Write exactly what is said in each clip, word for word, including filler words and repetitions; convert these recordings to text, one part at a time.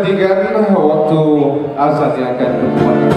perhatikan waktu azan yang akan berkumandang.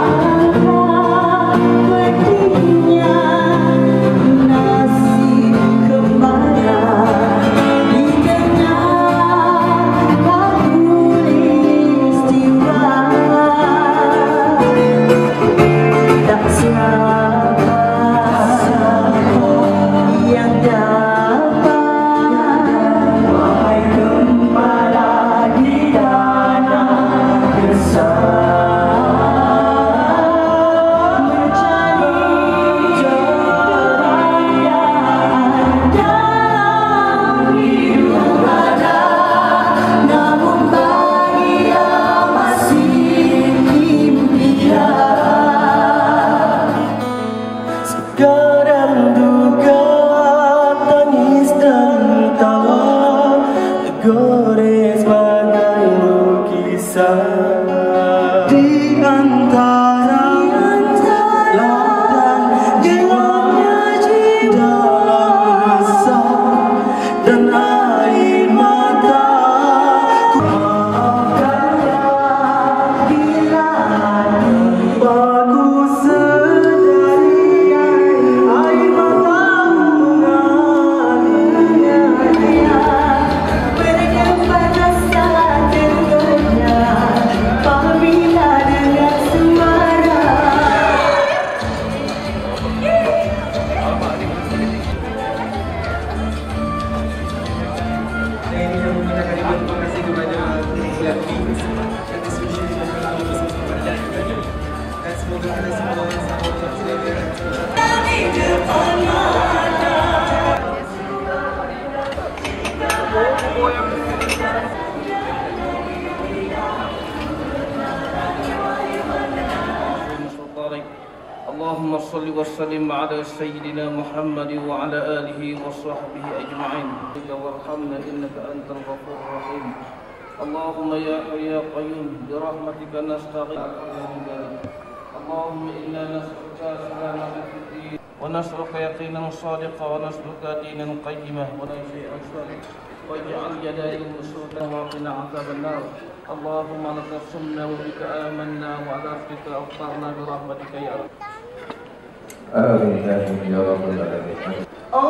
اللهم صل وسلم على سيدنا محمد وعلى آله وصحبه أجمعين وارحمنا إنك أنت الغفور الرحيم اللهم يا حي يا قيوم برحمتك نستغيث اللهم إنا نسألك سلامة في الدين ونسألك يقينا صادقا ونسألك دينا قيما ولا شيء صالح واجعل يداي مسودا وقنا عذاب النار اللهم لك صمنا وبك آمنا وعلى ربك أفطرنا برحمتك يا رب آمين آمين يا رب العالمين.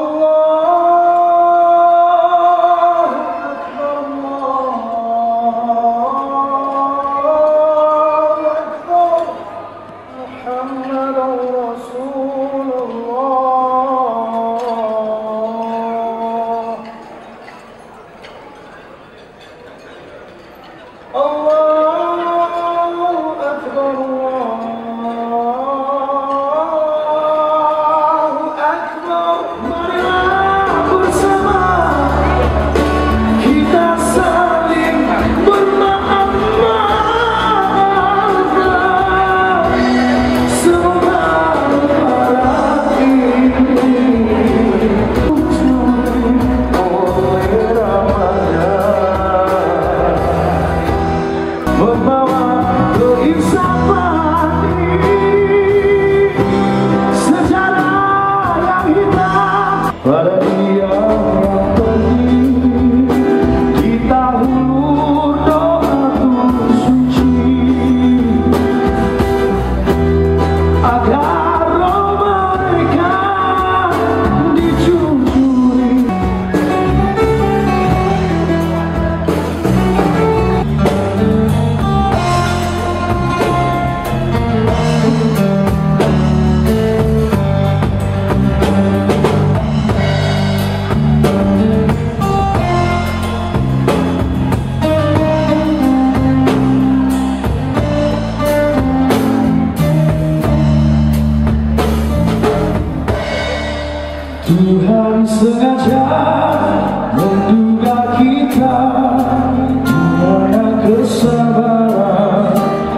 Tuhan sengaja menduga kita punya kesabaran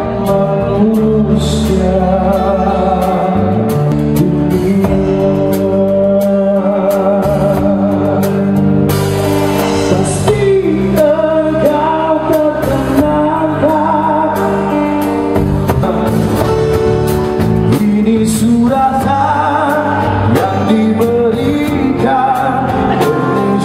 manusia dunia pasti engkau terkenangkan ini suratan yang diberikan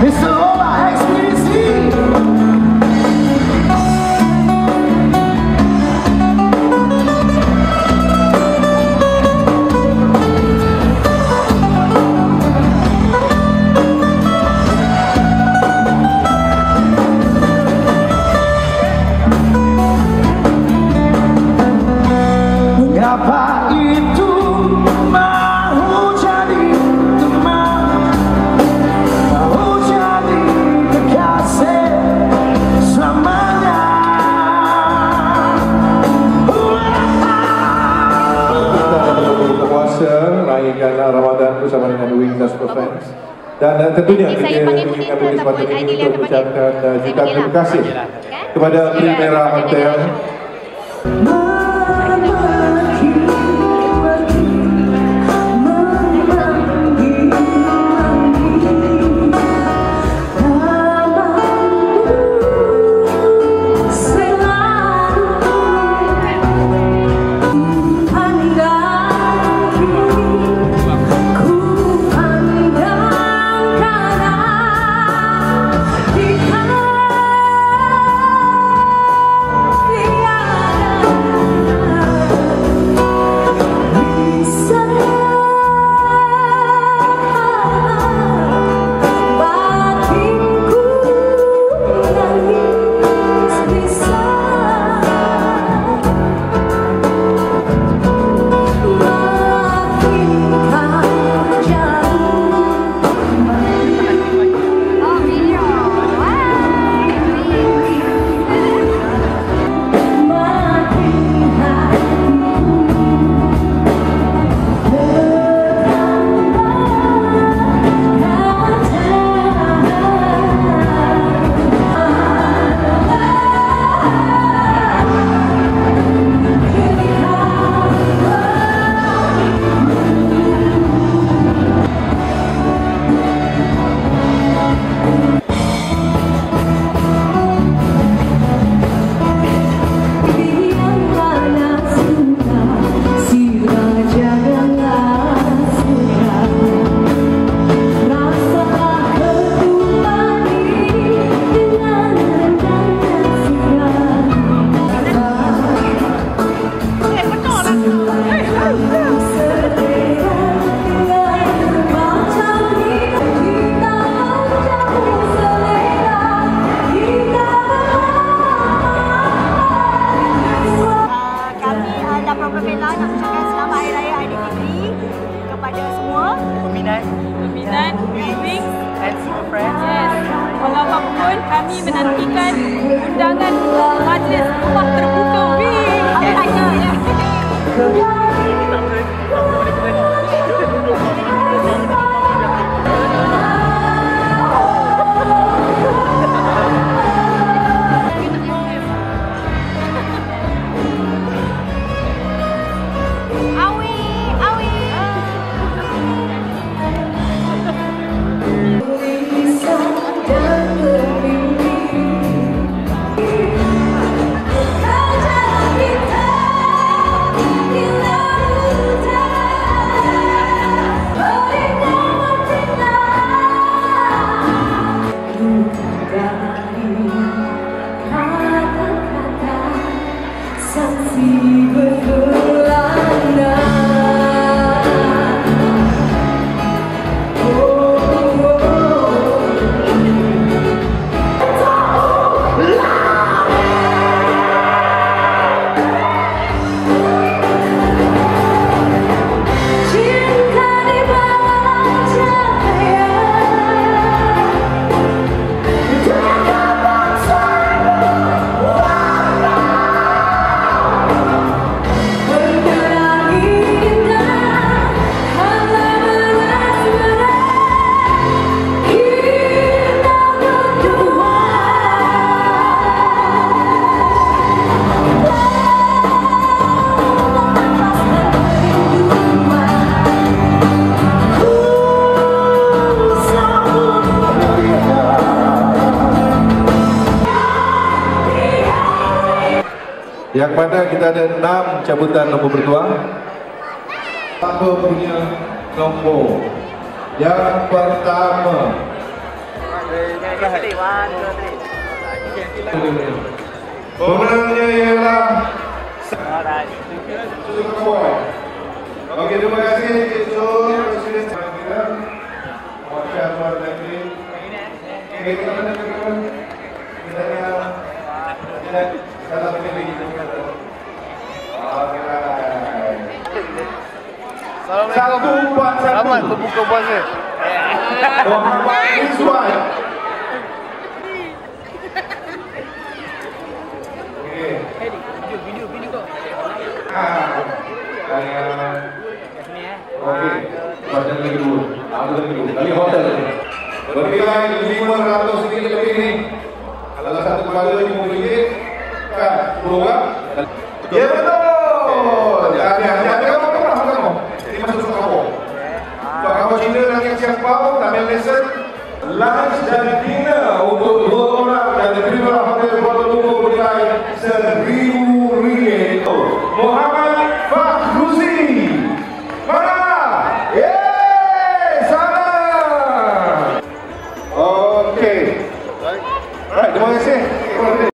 mister Ola Ekspedisi. Mengapa itu mau jadi teman, mau jadi kekasih selamanya. Kita berbuka puasa, rayakan Ramadan bersama dengan Wings dan Super Friends. Dan uh, tentunya Jadi, kita saya panggil ingin mungkin mengambil ataupun kesempatan ini Aidil untuk yang mengucapkan uh, panggil. jutaan Saya terima kasih Kan? kepada Ya. Primera Hotel. Peminat Wings and Super Friends. Yes. Walaupun kami menantikan undangan majlis rumah terbuka Wings. Ada ya. Yang mana kita ada enam cabutan nombor bertuah. Apa punya nombor? Yang pertama Pemenangnya ialah Boy. Okey, terima kasih Cik Zul, Presiden kita. Wakil Tuan Negeri. Okey, kita nak kita kita kita dalam ini kita. Assalamualaikum. Selamat berbuka puasa. Muhammad Rizwan. Okey. Video video video kau. Ah. Okey. Macam lagi dulu. Apa lagi dulu? Kali hotel. Bernilai lima ratus ringgit lebih ni. Kalau satu kepala lima ringgit, kan? Sepuluh kan? Ya betul. Jadi hati-hati kamu pernah kamu. Jadi masuk kamu. Kalau kamu Cina lagi siap pau, tamil lesson. Lunch dan dinner untuk dua orang dan terima hotel Kuala Lumpur bernilai seribu ringgit. Muhammad